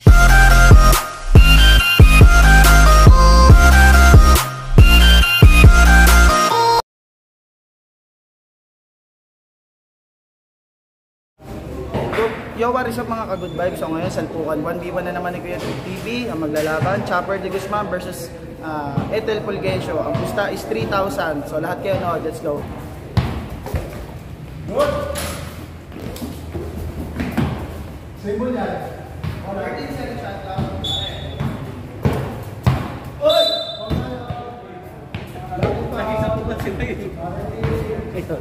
Yo, what is up mga ka-good vibes? So ngayon, salpukan 1v1 na naman ni Kuya TV ang maglalaban. Chopper de Guzman versus Ethel Fulgencio. Ang pusta is 3,000. So lahat kayo no, let's go. Good! Symbol yan. 13 seconds shot lang. Oy! Nakisa po ba sila yun? Ito.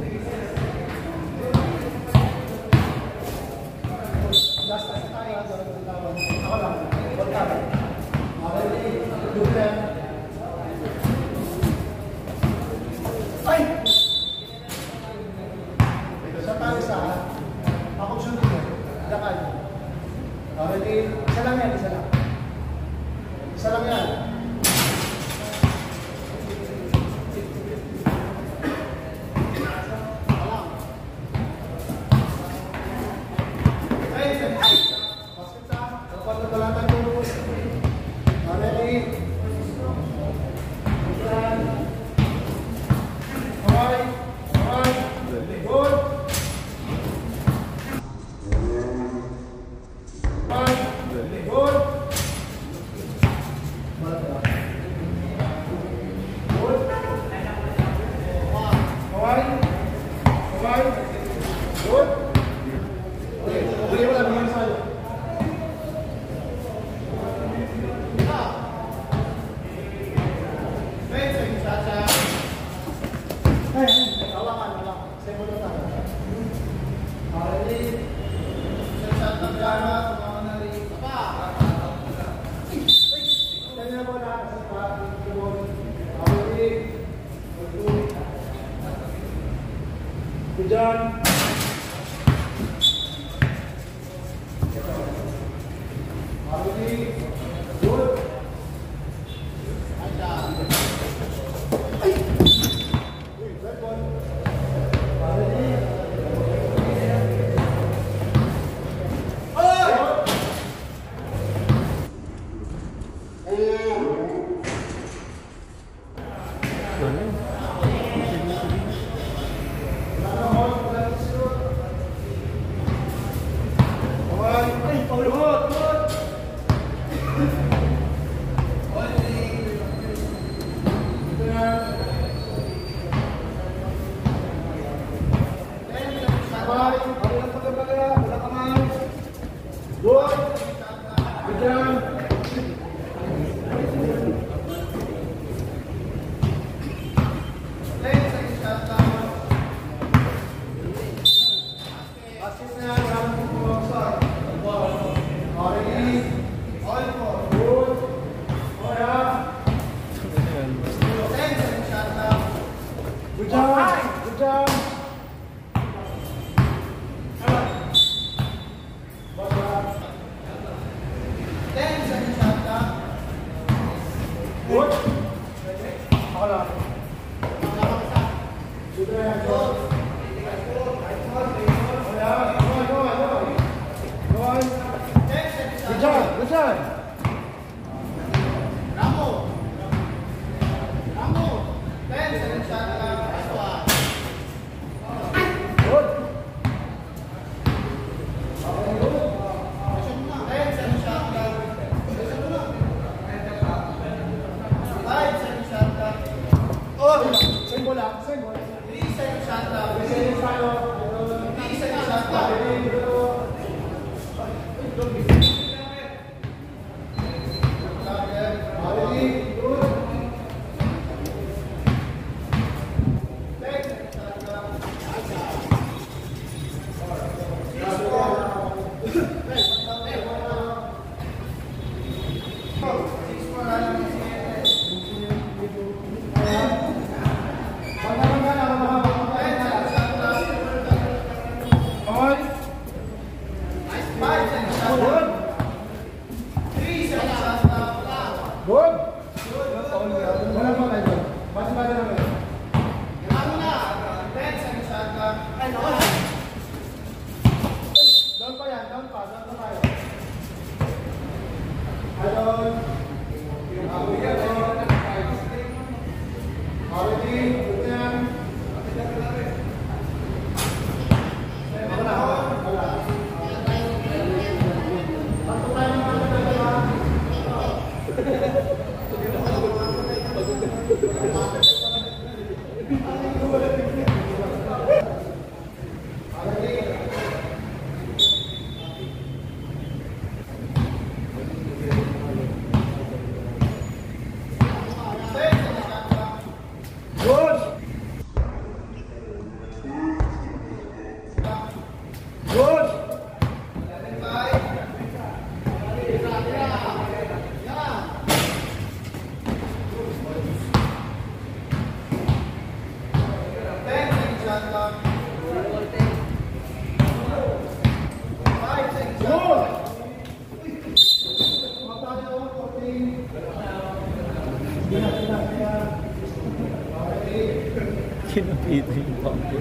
Isa lang yan, isa lang. Isa lang yan. Good job. Good. Kinapito yung pangko.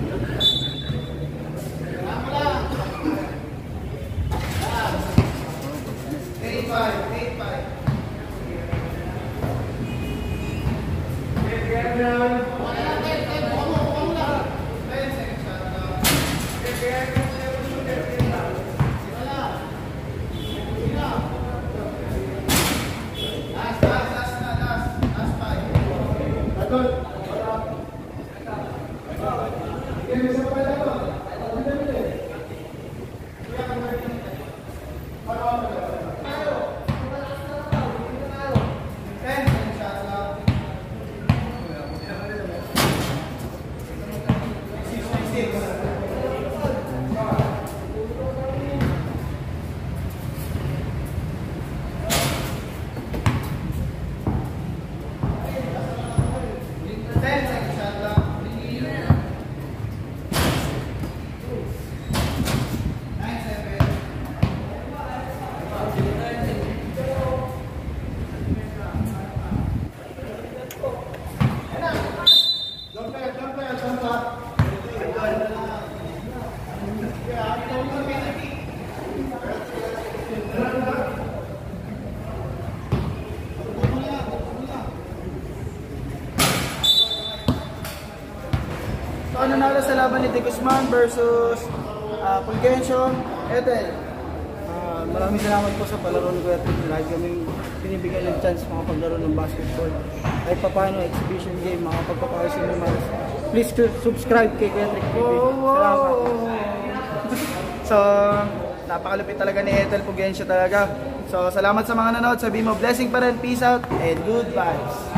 'To nanalo sa laban ni De Guzman versus Fulgencio. Ethel, maraming salamat po sa palaro ni Kuya Ted. Lagi kami binibigyan ng chance makapaglaro ng basketball. Kahit pa paano, exhibition game, makapagpapayos yung naman. Please subscribe kay Kuya Ted TV. Salamat. So, napakalupit talaga ni Ethel Fulgencio talaga. So, salamat sa mga nanood. Sabihin mo, blessing pa rin, peace out, and good vibes.